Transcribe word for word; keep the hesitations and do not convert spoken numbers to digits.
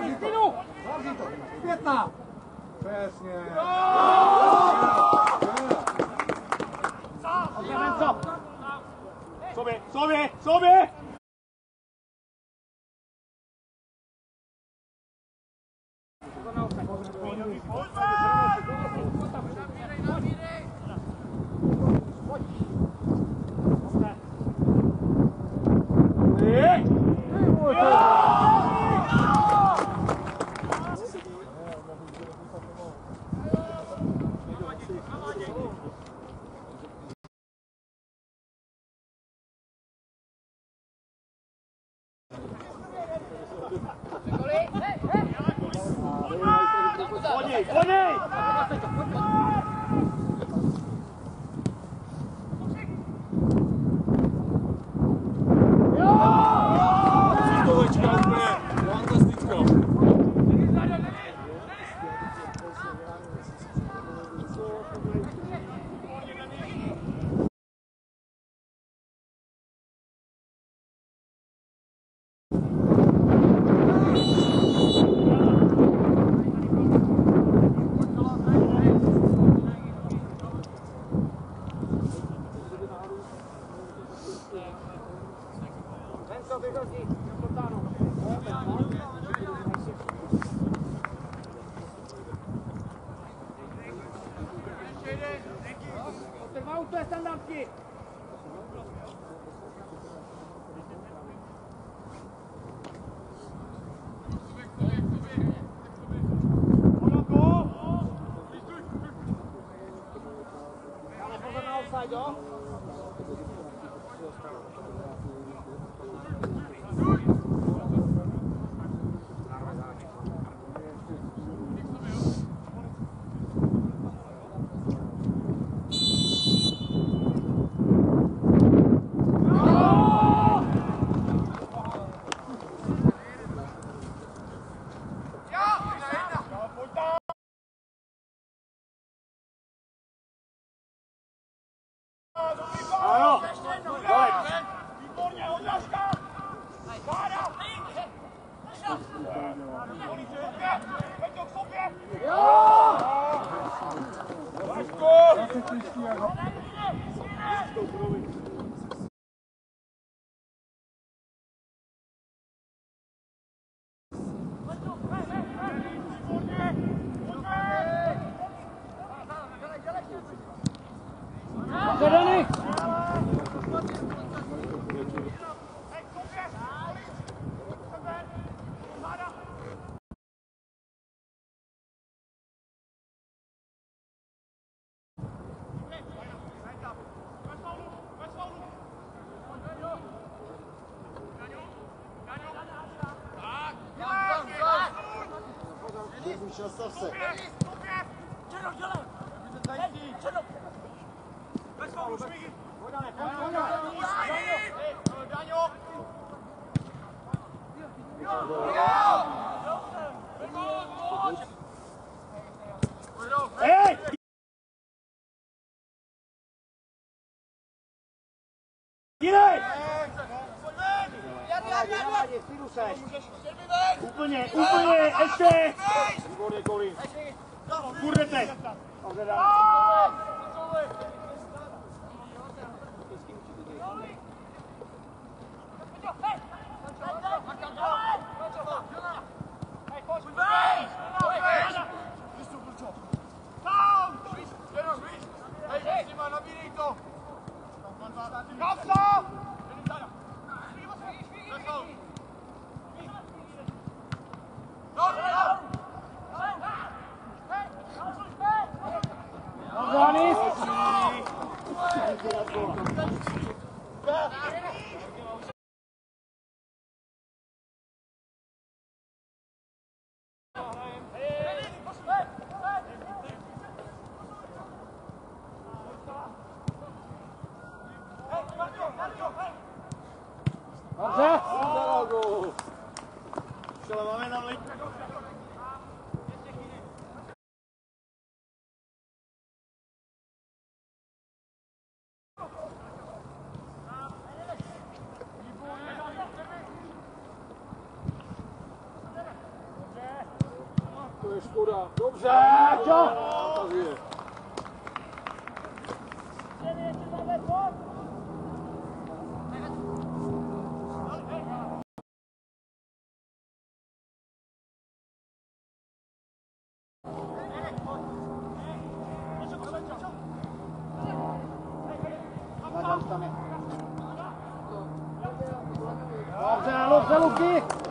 Zavři to! Zavři to! Zpětná! Přesně! Sobě, sobě, sobě! Poděj, poděj! Cítovečka úplně fantastická. To je standardky! Ale pozor na offside, jo? Ano, výborně, odrážka! Vára! Pojď to k sobě! Jo! Vašku! Zadaný! Zastav se. Černo, dělej! Hej, Černo! Bez faulu, šmigy! Pojď, Dane, pojď, pojď, pojď! Daňo! Hej! Jinej! Úplně, úplně, ještě! Výborně, Kolín. Kurdete! Ale máme na lid. Ale škoda. Dobře, čo? Ukazuje. Dobře, dobře, Luky!